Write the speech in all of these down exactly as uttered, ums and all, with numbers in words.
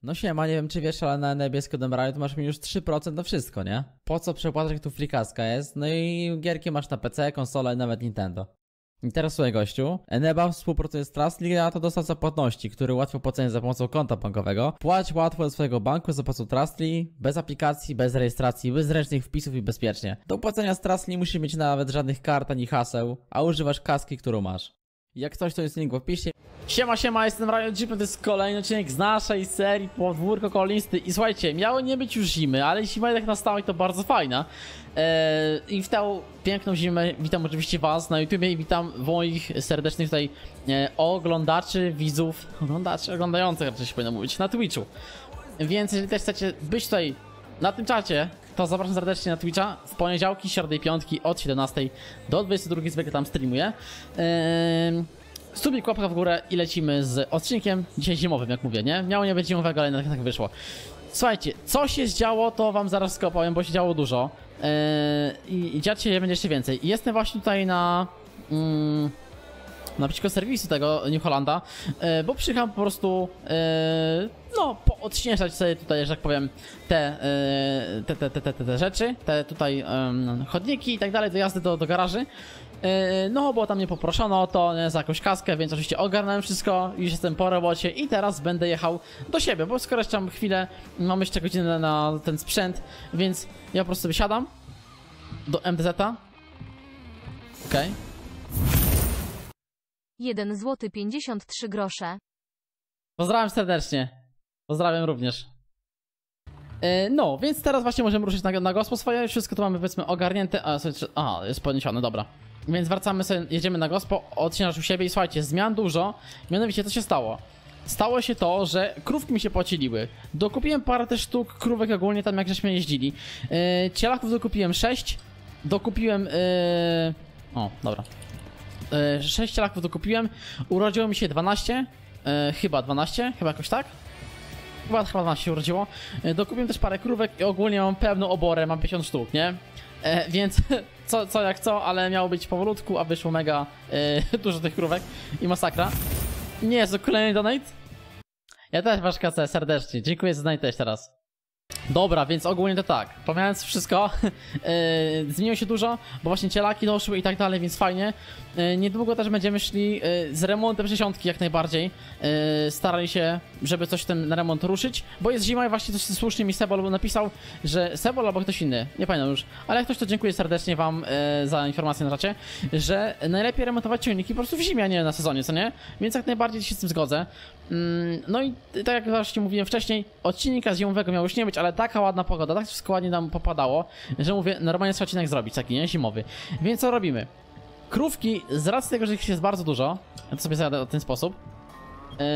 No siema, nie wiem czy wiesz, ale na niebiesko Demraju to masz minus trzy procent na wszystko, nie? Po co przepłacać, jak tu frikaska jest? No i gierki masz na P C, konsolę i nawet Nintendo. I teraz słuchaj gościu, Eneba współpracuje z Trustly, a to dostawca płatności, który łatwo płacenie za pomocą konta bankowego. Płać łatwo do swojego banku za pomocą Trustly, bez aplikacji, bez rejestracji, bez ręcznych wpisów i bezpiecznie. Do płacenia z Trustly musisz mieć nawet żadnych kart ani haseł, a używasz kaski, którą masz. Jak coś, to jest link w opisie. Siema, siema, jestem Ryan Jeep, to jest kolejny odcinek z naszej serii Podwórko Kolonisty. I słuchajcie, miało nie być już zimy, ale zima jednak nastała i to bardzo fajna. Eee, I w tę piękną zimę witam oczywiście was na YouTubie i witam moich serdecznych tutaj e, oglądaczy, widzów, oglądaczy, oglądających raczej się powinno mówić, na Twitchu. Więc jeżeli też chcecie być tutaj na tym czacie, to zapraszam serdecznie na Twitcha w poniedziałki, środy i piątki od siedemnastej do dwudziestej drugiej, zwykle tam streamuję. Eee, Subik, łapka w górę i lecimy z odcinkiem dzisiaj zimowym, jak mówię, nie? Miało nie być zimowego, ale tak wyszło. Słuchajcie, co się zdziało, to wam zaraz wszystko opowiem, bo się działo dużo. Eee, I, i dziać się będzie jeszcze więcej. Jestem właśnie tutaj na... Mm, naprzeciwko serwisu tego New Hollanda, e, bo przyjechałem po prostu e, no, odśnieżać sobie tutaj, że tak powiem, te, e, te, te, te, te, te rzeczy, te tutaj e, chodniki i tak dalej, do jazdy do, do garaży. E, no, bo tam mnie poproszono o to, nie, za jakąś kaskę, więc oczywiście ogarnąłem wszystko, już jestem po robocie i teraz będę jechał do siebie, bo skoro jeszcze mam chwilę, mam jeszcze godzinę na ten sprzęt, więc ja po prostu sobie siadam do M T Z-a. Okej. Okay. jeden złoty pięćdziesiąt trzy grosze. Pozdrawiam serdecznie. Pozdrawiam również. Yy, no, więc teraz właśnie możemy ruszyć na, na gospo swoje. Wszystko to mamy, powiedzmy, ogarnięte. A, sobie, aha, jest podniesione, dobra. Więc wracamy sobie, jedziemy na gospo, odcinasz u siebie i słuchajcie, zmian dużo. Mianowicie, co się stało? Stało się to, że krówki mi się pociliły. Dokupiłem parę też sztuk krówek ogólnie tam, jak żeśmy jeździli. Yy, cielaków dokupiłem sześć. Dokupiłem... Yy... O, dobra. sześć cielaków dokupiłem, urodziło mi się dwanaście, e, chyba dwanaście, chyba jakoś tak? Chyba, chyba dwanaście się urodziło. E, dokupiłem też parę krówek i ogólnie mam pełną oborę, mam pięćdziesiąt sztuk, nie? E, więc co, co jak co, ale miało być powolutku, a wyszło mega e, dużo tych krówek i masakra. Nie jest to kolejny donate? Ja też wasz kasę serdecznie, dziękuję za donate też teraz. Dobra, więc ogólnie to tak, pomijając wszystko, yy, zmieniło się dużo, bo właśnie cielaki doszły i tak dalej, więc fajnie. Yy, niedługo też będziemy szli yy, z remontem sześćdziesiątki jak najbardziej. Yy, starali się, żeby coś ten na remont ruszyć, bo jest zima i właśnie coś słusznie mi Sebol napisał, że Sebol albo ktoś inny, nie pamiętam już, ale jak ktoś, to dziękuję serdecznie wam yy, za informację na czacie, że najlepiej remontować ciągniki po prostu w zimie, a nie na sezonie, co nie? Więc jak najbardziej się z tym zgodzę. Yy, no i tak jak właśnie mówiłem wcześniej, odcinka zimowego miał już nie być, ale taka ładna pogoda, tak wszystko ładnie nam popadało, że mówię, normalnie trzeba odcinek zrobić, taki, nie? Zimowy. Więc co robimy? Krówki, z racji tego, że ich jest bardzo dużo, ja to sobie zajadę w ten sposób, yy,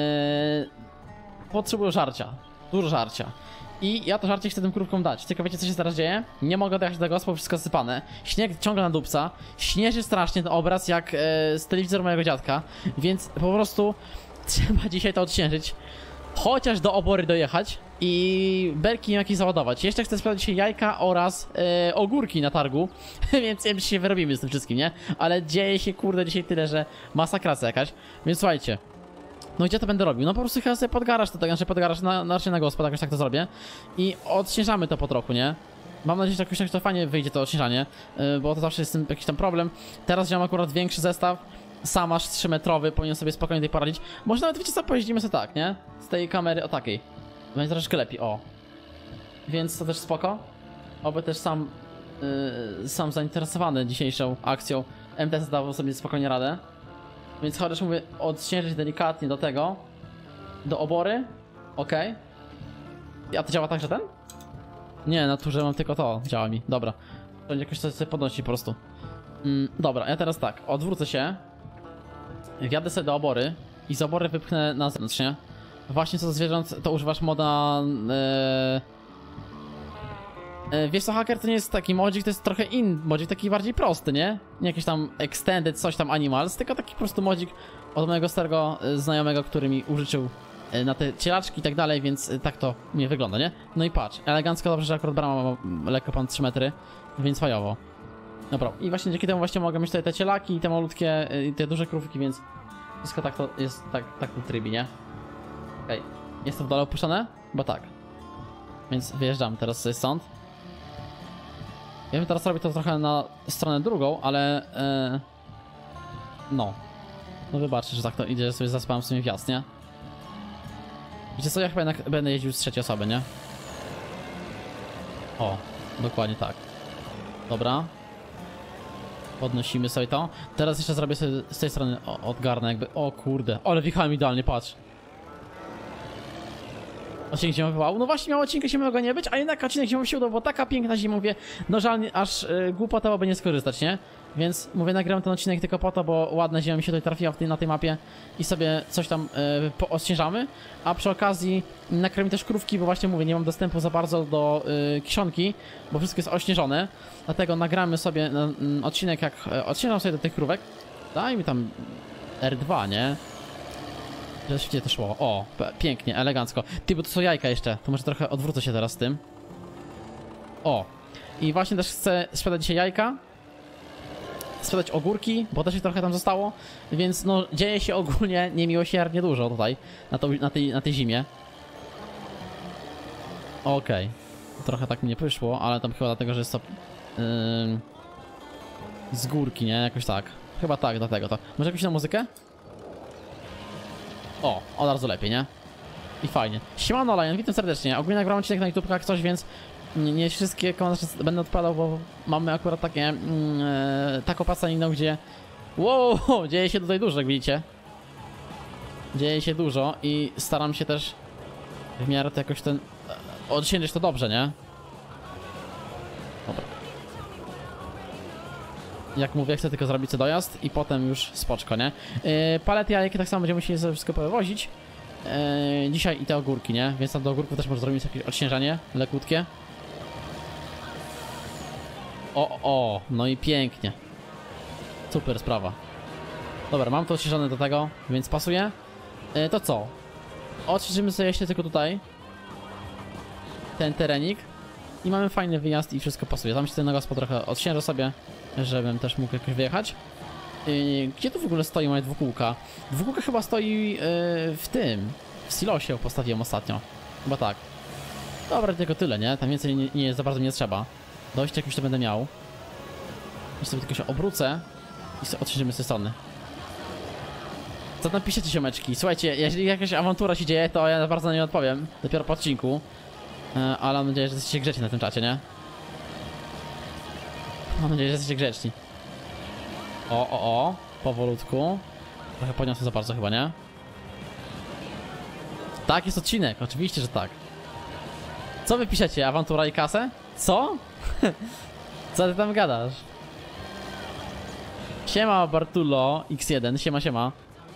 potrzebują żarcia. Dużo żarcia. I ja to żarcie chcę tym krówkom dać. Tylko wiecie, co się teraz dzieje? Nie mogę dojechać do gospo, wszystko zasypane. Śnieg ciągle na dupca. Śnieży strasznie ten obraz, jak yy, z telewizora mojego dziadka. Więc po prostu trzeba dzisiaj to odśnieżyć. Chociaż do obory dojechać i belki jakieś załadować. Jeszcze chcę sprawdzić dzisiaj jajka oraz yy, ogórki na targu, więc wiem, czy się wyrobimy z tym wszystkim, nie? Ale dzieje się, kurde, dzisiaj tyle, że masakracja jakaś. Więc słuchajcie, no gdzie to będę robił? No po prostu chyba sobie pod garaż, to tak, znaczy pod garaż na, na, na gospo, jakoś tak to zrobię. I odśnieżamy to po trochu, nie? Mam nadzieję, że jakoś tak to fajnie wyjdzie to odśnieżanie, yy, bo to zawsze jest z tym jakiś tam problem. Teraz wziąłem akurat większy zestaw. Sam aż trzy metrowy, powinien sobie spokojnie tutaj poradzić. Może nawet, wiecie co, pojeździmy sobie tak, nie? Z tej kamery o takiej. Będzie troszeczkę lepiej, o. Więc to też spoko. Oby też sam yy, sam zainteresowany dzisiejszą akcją M T Z dawał sobie spokojnie radę. Więc chociaż mówię, odśnieżyć delikatnie do tego. Do obory. Okej. Okay. A to działa tak, że ten? Nie, na turze mam tylko to, działa mi, dobra. To będzie jakoś coś sobie podnosi po prostu. Mm, dobra, ja teraz tak, odwrócę się. Wjadę sobie do obory i z obory wypchnę na zewnątrz, nie? Właśnie co do zwierząt, to używasz moda... Yy... Yy, wiesz co, hacker to nie jest taki modzik, to jest trochę in modzik, taki bardziej prosty, nie? Nie jakiś tam extended coś tam animals, tylko taki po prostu modzik od mojego starego yy, znajomego, który mi użyczył yy, na te cielaczki i tak dalej, więc yy, tak to mnie wygląda, nie? No i patrz, elegancko, dobrze, że akurat brama ma lekko ponad trzy metry, więc fajowo. Dobra, i właśnie dzięki temu właśnie mogę mieć tutaj te cielaki i te malutkie, i te duże krówki, więc wszystko tak to jest, tak, tak w trybie, nie? Okej, okay. Jest to w dole opuszczone? Bo tak. Więc wyjeżdżamy teraz sobie stąd. Ja bym teraz robił to trochę na stronę drugą, ale... Yy... No. No wybaczcie, że tak to idzie, że sobie zaspałem w sumie wjazd, nie? Wiecie co, ja chyba jednak będę jeździł z trzeciej osoby, nie? O, dokładnie tak. Dobra. Podnosimy sobie to. Teraz jeszcze zrobię sobie z tej strony o, odgarnę jakby. O kurde, ale wjechałem idealnie, patrz. Odcinek zimowy, wow. No właśnie miał odcinka zimowego nie być, a jednak odcinek zimowy się udał, bo taka piękna zima, mówię, no żal, aż yy, głupota byłoby nie skorzystać, nie? Więc mówię, nagrałem ten odcinek tylko po to, bo ładna zima mi się tutaj trafiła w tej, na tej mapie i sobie coś tam yy, poodśnieżamy, a przy okazji nakręcimy też krówki, bo właśnie mówię, nie mam dostępu za bardzo do yy, kiszonki, bo wszystko jest ośnieżone, dlatego nagramy sobie yy, odcinek, jak yy, odśnieżam sobie do tych krówek. Daj mi tam R dwa, nie? Że świetnie to szło. O, pięknie, elegancko. Ty, bo to są jajka jeszcze. To może trochę odwrócę się teraz z tym. O. I właśnie też chcę sprzedać dzisiaj jajka. Sprzedać ogórki, bo też ich trochę tam zostało. Więc no, dzieje się ogólnie niemiłosiernie dużo tutaj. Na, to, na, tej, na tej zimie. Okej. Okay. Trochę tak mi nie wyszło, ale tam chyba dlatego, że jest to... Yy, z górki, nie? Jakoś tak. Chyba tak, dlatego to. Może jakąś na muzykę? O, od razu lepiej, nie? I fajnie. Siemano, Lion, witam serdecznie. Ogólnie nagrałem odcinek na YouTube jak coś, więc nie, nie wszystkie komentarze będę odpadał, bo mamy akurat takie mm, e, taką pasaninę, gdzie wow, dzieje się tutaj dużo, jak widzicie. Dzieje się dużo i staram się też w miarę to jakoś ten... E, odsiężyć to dobrze, nie? Dobra. Jak mówię, chcę tylko zrobić sobie dojazd i potem już spoczko, nie? Yy, palety jajki tak samo będziemy musieli sobie wszystko powywozić. Yy, dzisiaj i te ogórki, nie? Więc tam do ogórków też może zrobić jakieś odśnieżanie lekutkie. O, o, no i pięknie. Super sprawa. Dobra, mam to odśnieżone do tego, więc pasuje. Yy, to co? Odśnieżymy sobie jeszcze tylko tutaj ten terenik i mamy fajny wyjazd i wszystko pasuje. Tam się ten gospod trochę odśnieżę sobie, żebym też mógł jakoś wyjechać. Yy, gdzie tu w ogóle stoi moje dwukółka? Dwukółka chyba stoi yy, w tym, w silosie postawiłem ostatnio. Chyba tak. Dobra, tylko tyle, nie? Tam więcej nie, nie za bardzo nie trzeba. Dojść jakieś to będę miał. Jeszcze sobie tylko się obrócę i sobie odśnieżymy z tej strony. Co tam piszecie, ziomeczki? Słuchajcie, jeżeli jakaś awantura się dzieje, to ja bardzo na nie odpowiem. Dopiero po odcinku. Yy, ale mam nadzieję, że jesteście grzeczni na tym czacie, nie? Mam nadzieję, że jesteście grzeczni. O, o, o. Powolutku. Trochę podniosę za bardzo chyba, nie? Tak, jest odcinek. Oczywiście, że tak. Co wy piszecie? Awantura i kasę? Co? Co ty tam gadasz? Siema Bartulo X jeden. Siema, siema.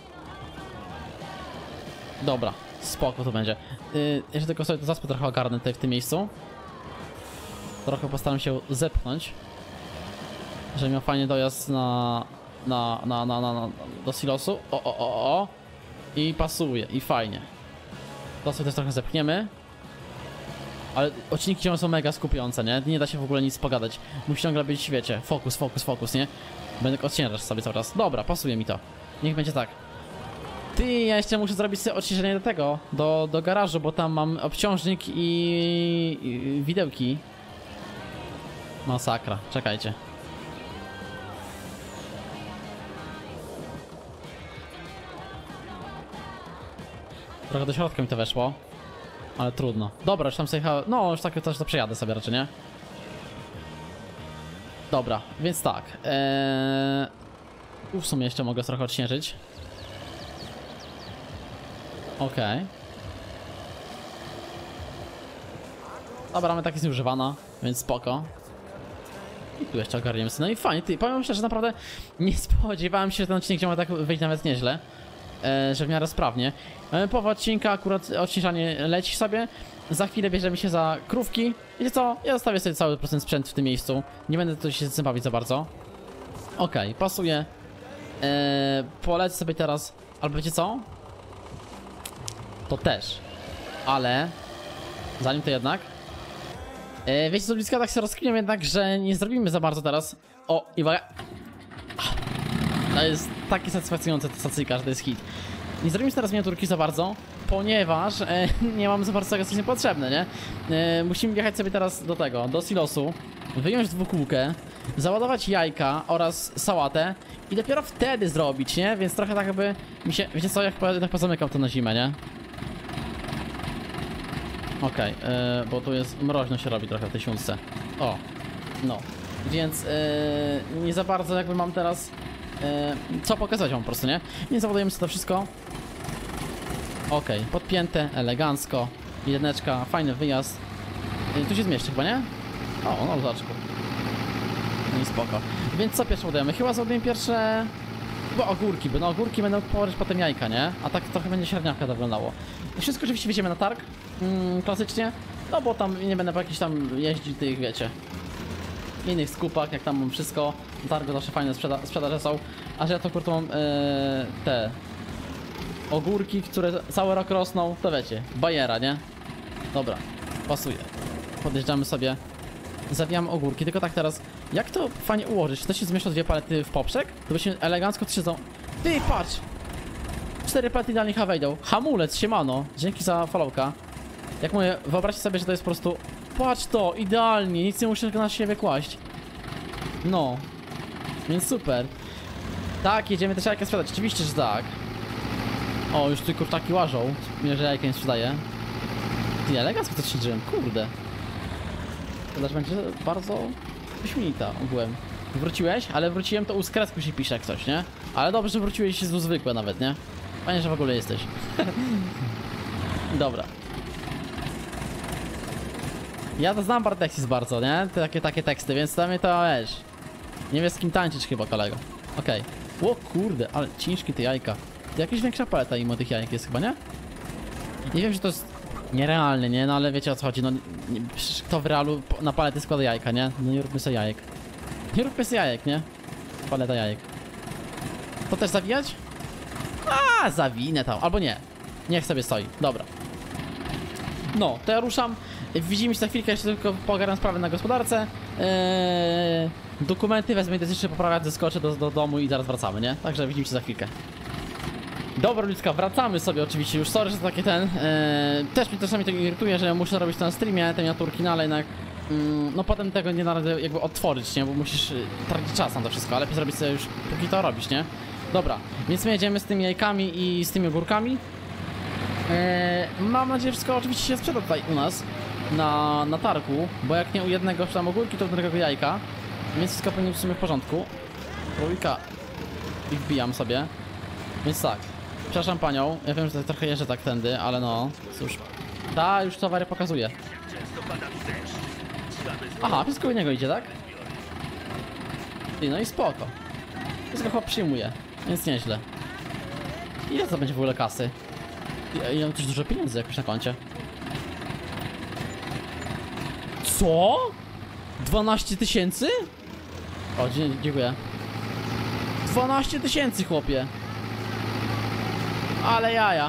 Dobra. Spoko to będzie. Yy, jeszcze tylko sobie to zaspę trochę ogarnę tutaj w tym miejscu. Trochę postaram się zepchnąć, żeby miał fajnie dojazd na, na, na, na, na, na do silosu. O, o, o, o. I pasuje, i fajnie. To sobie też trochę zepchniemy. Ale odcinki ciągle są mega skupiające, nie? Nie da się w ogóle nic pogadać. Musi ciągle być w świecie. Fokus, fokus, fokus, nie? Będę odciężasz sobie cały czas. Dobra, pasuje mi to. Niech będzie tak. Ty, ja jeszcze muszę zrobić sobie odciężenie do tego, do, do garażu, bo tam mam obciążnik i, i widełki. Masakra, czekajcie. Trochę do środka mi to weszło, ale trudno. Dobra, już tam sobie jechałem. No, już tak też to przejadę sobie raczej, nie? Dobra, więc tak. Eee... Tu w sumie jeszcze mogę trochę odśnieżyć. Okej. Okay. Dobra, mamy tak jest nieużywana, więc spoko. I tu jeszcze ogarniemy sobie. No i fajnie, ty, powiem szczerze, że naprawdę nie spodziewałem się, że ten odcinek miał tak wyjść nawet nieźle. E, że w miarę sprawnie. E, połowa odcinka, akurat odśnieżanie leci sobie. Za chwilę bierzemy się za krówki. Wiecie co? Ja zostawię sobie cały procent sprzęt w tym miejscu. Nie będę tu się z tym bawić za bardzo. Okej, okay, pasuje. E, polecę sobie teraz. Albo wiecie co? To też. Ale zanim to jednak e, wiecie co, bliska tak się rozkminiam jednak, że nie zrobimy za bardzo teraz. O, i uwaga. To jest takie satysfakcjonujące ta stacyjka, że to jest hit. Nie zrobimy teraz miniaturki za bardzo, ponieważ e, nie mam za bardzo tego, co jest niepotrzebne, nie? E, musimy wjechać sobie teraz do tego, do silosu, wyjąć dwukółkę, załadować jajka oraz sałatę i dopiero wtedy zrobić, nie? Więc trochę tak jakby mi się, wiecie co, jak jednak pozamykam to na zimę, nie? Okej, okay, e, bo tu jest, mroźno się robi trochę w tej siunce. O, no, więc e, nie za bardzo jakby mam teraz e, co pokazać wam po prostu, nie? Nie załadujemy sobie to wszystko. Okej, okay, podpięte, elegancko. Jedyneczka, fajny wyjazd. Yy, tu się zmieści chyba, nie? O, no zaczku. No i spoko. Więc co pierwsze ładujemy? Chyba załadujemy pierwsze... Bo ogórki, bo no ogórki będą położyć potem jajka, nie? A tak trochę będzie średniawka to wyglądało. Wszystko oczywiście wjedziemy na targ. Mm, klasycznie. No bo tam nie będę po jakichś tam jeździć tych, wiecie... innych skupach, jak tam mam wszystko. Na targu zawsze fajne sprzeda sprzedaże są. A że ja to kurczę mam yy, te... ogórki, które cały rok rosną, to wiecie, bajera, nie? Dobra, pasuje. Podjeżdżamy sobie, zawijamy ogórki, tylko tak teraz, jak to fajnie ułożyć? Czy to się zmieszczą dwie palety w poprzek? To by się elegancko trzymał. Ty, patrz! Cztery palety idealnie chyba wejdą. Hamulec, siemano, dzięki za followka. Jak mówię, wyobraźcie sobie, że to jest po prostu... Patrz to, idealnie, nic nie muszę na siebie kłaść. No. Więc super. Tak, jedziemy też jajka sprzedać, oczywiście, że tak. O, już tu kurczaki łażą, mimo że jajka nie sprzedaje. Ty, elegancko to ćwiczyłem, kurde. To też będzie bardzo wyśmienita ogółem. Wróciłeś? Ale wróciłem, to u skresku się pisze jak coś, nie? Ale dobrze, że wróciłeś z zwykłe nawet, nie? Fajnie, że w ogóle jesteś. Dobra. Ja to znam Bartexis bardzo, nie? Te, takie, takie teksty, więc dla mnie to, wiesz... Nie wiesz z kim tańczyć chyba, kolego. Okej. Okay. O kurde, ale ciężkie te jajka. To jakaś większa paleta im tych jajek jest chyba, nie? Nie wiem, że to jest nierealne, nie? No ale wiecie o co chodzi, no nie, kto w realu na palety składa jajka, nie? No nie róbmy sobie jajek. Nie róbmy sobie jajek, nie? Paleta jajek. To też zawijać? A, zawinę tam, albo nie. Niech sobie stoi, dobra. No, to ja ruszam. Widzimy się za chwilkę, jeszcze tylko pogaram sprawę na gospodarce. Eee, dokumenty wezmę, idę jeszcze poprawiać, zeskoczę do, do domu i zaraz wracamy, nie? Także widzimy się za chwilkę. Dobra ludzka, wracamy sobie oczywiście już, sorry, że to takie ten, yy, też mnie czasami to irytuje, że muszę robić to na streamie, te miniaturki, no ale jednak, yy, no potem tego nie da rady jakby odtworzyć, nie, bo musisz yy, tracić czas na to wszystko, ale lepiej zrobić sobie już, póki to robisz, nie? Dobra, więc my jedziemy z tymi jajkami i z tymi ogórkami. Yy, mam nadzieję, że wszystko oczywiście się sprzeda tutaj u nas, na, na targu, bo jak nie u jednego tam ogórki, to u drugiego jajka, więc wszystko powinno w sumie w porządku. Trójka i wbijam sobie, więc tak. Przepraszam panią, ja wiem, że to trochę jeżdżę tak tędy, ale no, cóż. Ta, już towary pokazuje. Aha, wszystko u niego idzie, tak? I no i spoko. Wszystko chłop przyjmuje, więc nieźle. Ile to będzie w ogóle kasy? I, i mam też dużo pieniędzy jakoś na koncie. Co? dwanaście tysięcy? O, dziękuję. dwanaście tysięcy, chłopie. Ale jaja.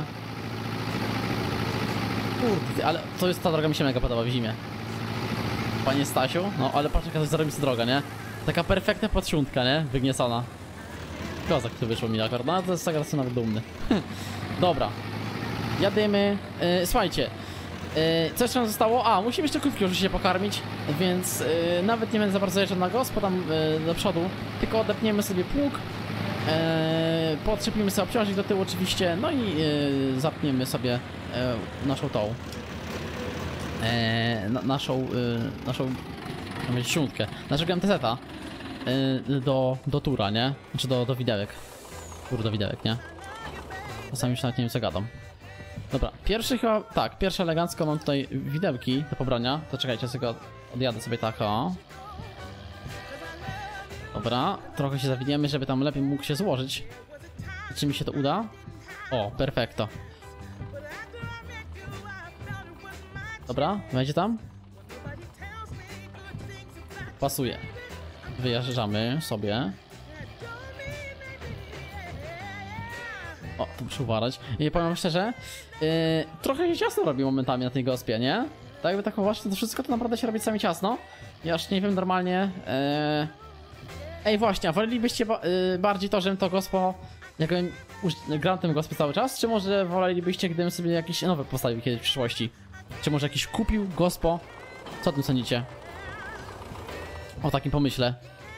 Kurde, ale to jest, ta droga mi się mega podoba w zimie. Panie Stasiu, no ale patrz jaka to jest zarobista droga, nie? Taka perfekta podsiątka, nie? Wygniecona. Kozak tu wyszło mi akurat, no to jest tak, jestem nawet dumny. Dobra. Jadymy. Yy, słuchajcie. Yy, co jeszcze nam zostało? A, musimy jeszcze krówki oczywiście pokarmić, więc yy, nawet nie będę za bardzo jeżdżał na gospo tam yy, do przodu, tylko odepniemy sobie pług. Eee, podtrzepimy sobie obciążnik do tyłu oczywiście, no i e, zapniemy sobie e, naszą tą e, na, naszą e, naszą siódmkę, naszego M T Z-a e, do, do tura, nie? Czy do, do widełek. Tur do widełek, nie? Czasami już nawet nie wiem co gadam. Dobra, pierwszy chyba, tak, pierwszy elegancko mam tutaj widełki do pobrania, to czekajcie, sobie odjadę sobie tak, o. Dobra, trochę się zawiniemy, żeby tam lepiej mógł się złożyć. Czy mi się to uda? O, perfekto. Dobra, wejdzie tam? Pasuje. Wyjeżdżamy sobie. O, to muszę uważać. I powiem szczerze, yy, trochę się ciasno robi momentami na tej gospie, nie? Tak jakby tak właśnie to wszystko to naprawdę się robi sami ciasno. Ja aż nie wiem normalnie. Yy... Ej właśnie, a wolelibyście ba yy, bardziej to, żebym to gospo jakby gram tym gospie cały czas, czy może wolelibyście, gdybym sobie jakieś nowe postawił kiedyś w przyszłości? Czy może jakiś kupił gospo? Co o tym sądzicie? O takim pomyśle.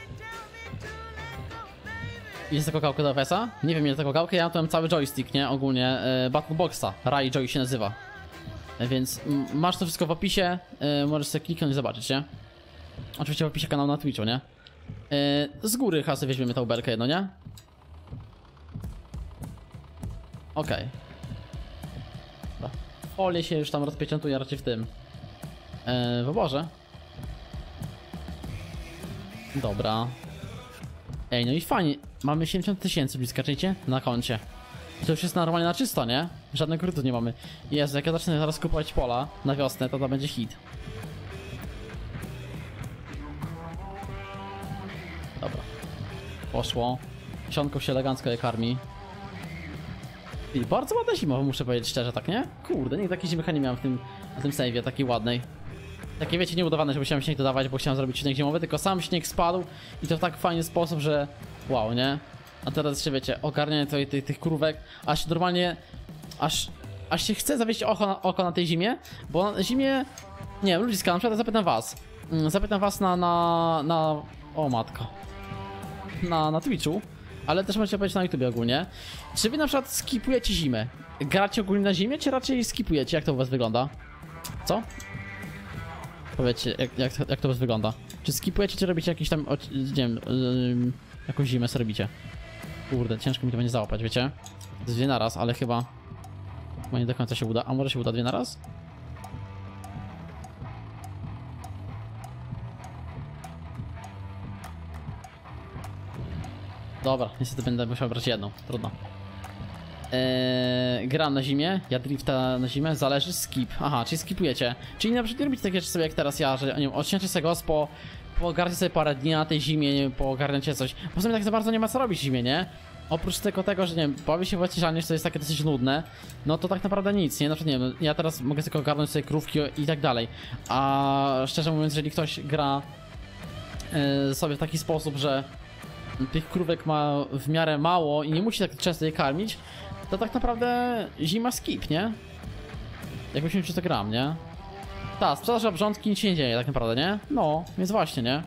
Jest taką gałkę do F S a? Nie wiem ile taką gałkę, ja tu mam cały joystick, nie? Ogólnie e, Battle Boxa, Rai Joy się nazywa. E, więc m, masz to wszystko w opisie, e, możesz sobie kliknąć i zobaczyć, nie? Oczywiście w opisie kanał na Twitchu, nie? E, z góry chyba sobie weźmiemy tą belkę jedno, nie? Okej. Okay. Folie się już tam rozpieczętuje raczej w tym. E, w oborze. Dobra. Ej, no i fajnie. Mamy siedemdziesiąt tysięcy bliska, czujcie? Na koncie. To już jest normalnie na czysto, nie? Żadnych krutów nie mamy. Jezu, jak ja zacznę zaraz kupować pola na wiosnę, to to będzie hit. Dobra. Poszło. Sionką się elegancko je karmi. I bardzo ładna zima, muszę powiedzieć szczerze, tak nie? Kurde, nigdy takiej zimy nie miałem w tym, w tym save'ie, takiej ładnej. Takie wiecie, nieudawane, że musiałem śnieg dodawać, bo chciałem zrobić śnieg zimowy, tylko sam śnieg spadł i to w tak fajny sposób, że wow, nie? A teraz jeszcze wiecie, ogarnianie tutaj tych, tych krówek, aż normalnie, aż, aż się chce zawieść oko na, oko na tej zimie, bo na zimie, nie wiem, ludziska, na przykład zapytam was, zapytam was na, na, na, o matko, na, na Twitchu, ale też możecie powiedzieć na YouTubie ogólnie, czy wy na przykład skipujecie zimę? Gracie ogólnie na zimie, czy raczej skipujecie? Jak to u was wygląda? Co? Powiedzcie, jak, jak, jak to u was wygląda? Czy skipujecie, czy robicie jakieś tam, nie wiem, yy, jakąś zimę sobie robicie? Kurde, ciężko mi to będzie załapać, wiecie? Dwie naraz, ale chyba... Chyba nie do końca się uda. A może się uda dwie naraz? Dobra, niestety będę musiał brać jedną. Trudno. Eee, gram na zimie, ja drifta na zimę, zależy, skip. Aha, czyli skipujecie. Czyli na przykład nie robicie takie rzeczy sobie jak teraz ja, że nie wiem, odcięcie sobie gospo, poogarniacie sobie parę dni na tej zimie, nie wiem, poogarniacie coś. Bo w sumie tak za bardzo nie ma co robić w zimie, nie? Oprócz tylko tego, że nie wiem, bawi się w odciszanie, to jest takie dosyć nudne, no to tak naprawdę nic, nie? Na przykład nie wiem, ja teraz mogę tylko ogarnąć sobie krówki i tak dalej. A szczerze mówiąc, jeżeli ktoś gra yy, sobie w taki sposób, że tych krówek ma w miarę mało i nie musi tak często je karmić, to tak naprawdę zima skip, nie? Jakbyśmy przez to gram, nie? Ta, sprzedaż obrządki, nic się nie dzieje tak naprawdę, nie? No, więc właśnie, nie?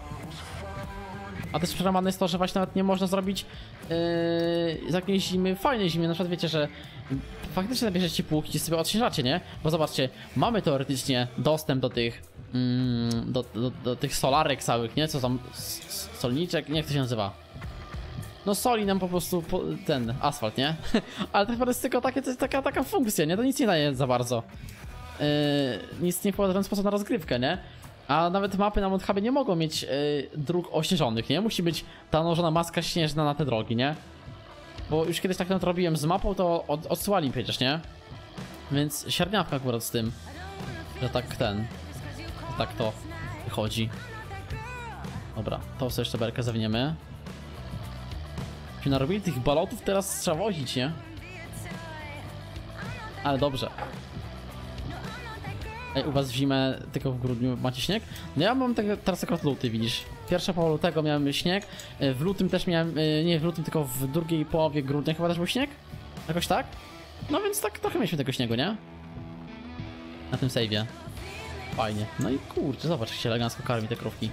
A też przeramadne jest to, że właśnie nawet nie można zrobić yy, z jakiejś zimy, fajnej zimy, na przykład wiecie, że faktycznie zabierzecie półki i sobie odświeżacie, nie? Bo zobaczcie, mamy teoretycznie dostęp do tych mm, do, do, do tych solarek całych, nie? Co tam, solniczek, nie, jak to się nazywa? No soli nam po prostu po, ten asfalt, nie? Ale tak naprawdę jest tylko takie, to jest taka, taka funkcja, nie? To nic nie daje za bardzo. Yy, nic nie wpływa w ten sposób na rozgrywkę, nie? A nawet mapy na Mount Hubie nie mogą mieć yy, dróg ośnieżonych, nie? Musi być ta nałożona maska śnieżna na te drogi, nie? Bo już kiedyś tak to robiłem z mapą, to od, odsyłali przecież, nie? Więc średniawka akurat z tym, że tak ten, że tak to wychodzi. Dobra, to sobie jeszcze berkę zawiniemy. Się narobili tych balotów, teraz trzeba wozić, nie? Ale dobrze. Ej, u was w zimę tylko w grudniu macie śnieg? No ja mam tego, teraz akurat luty, widzisz. Pierwsza połowa lutego miałem śnieg, w lutym też miałem, nie w lutym, tylko w drugiej połowie grudnia chyba też był śnieg? Jakoś tak? No więc tak trochę mieliśmy tego śniegu, nie? Na tym save'ie. Fajnie. No i kurczę, zobacz jak się elegancko karmi te krówki.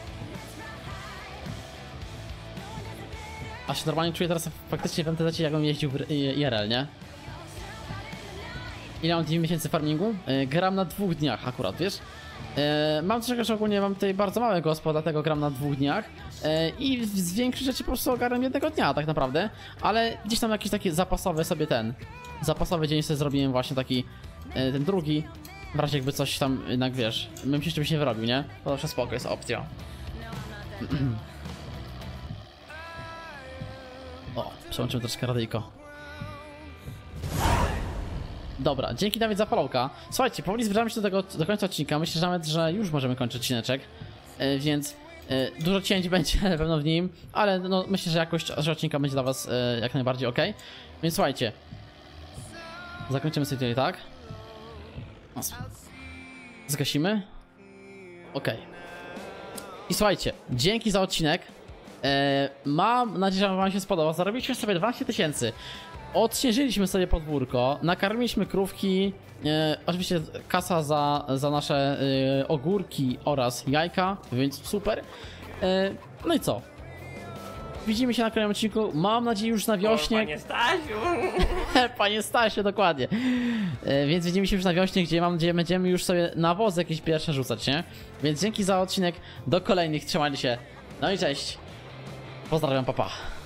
A się normalnie czuję teraz faktycznie w M T Z, jakbym jeździł w I R L, nie? Ile mam dziewięć miesięcy farmingu? Yy, gram na dwóch dniach akurat, wiesz? Yy, mam też że ogólnie mam tutaj bardzo małe gospo, dlatego gram na dwóch dniach. Yy, I z większych rzeczy po prostu ogarniam jednego dnia tak naprawdę. Ale gdzieś tam jakiś taki zapasowy sobie ten... Zapasowy dzień sobie zrobiłem właśnie taki... Yy, ten drugi. W razie jakby coś tam jednak wiesz... Bym się czymś nie wyrobił, nie? To zawsze spoko, jest opcja. O, przełączymy troszkę radyjko. Dobra, dzięki Dawid za followka. Słuchajcie, powoli zbliżamy się do tego, do końca odcinka. Myślę, że nawet, że już możemy kończyć odcineczek. Yy, więc yy, dużo cięć będzie na pewno w nim, ale no, myślę, że jakość odcinka będzie dla was yy, jak najbardziej ok. Więc słuchajcie. Zakończymy sobie tutaj, tak? Zgasimy. Ok. I słuchajcie, dzięki za odcinek. E, mam nadzieję, że wam się spodoba. Zarobiliśmy sobie dwanaście tysięcy. Odśnieżyliśmy sobie podwórko, nakarmiliśmy krówki, e, oczywiście kasa za, za nasze e, ogórki oraz jajka, więc super. E, no i co? Widzimy się na kolejnym odcinku, mam nadzieję już na wiośnie. O, panie Stasiu! Panie Stasiu, dokładnie. E, więc widzimy się już na wiośnie, gdzie mam nadzieję będziemy już sobie nawozy jakieś pierwsze rzucać, nie? Więc dzięki za odcinek, do kolejnych, trzymajcie się. No i cześć. Pozdrawiam, papa. Pa.